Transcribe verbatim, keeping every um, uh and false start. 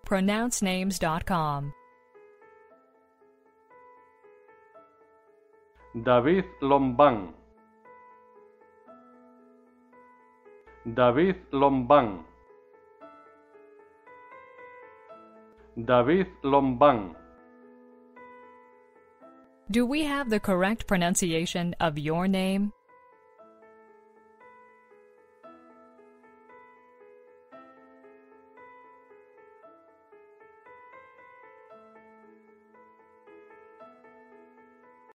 pronounce names dot com. David+Lomb. David+Lomb. David+Lomb. Do we have the correct pronunciation of your name?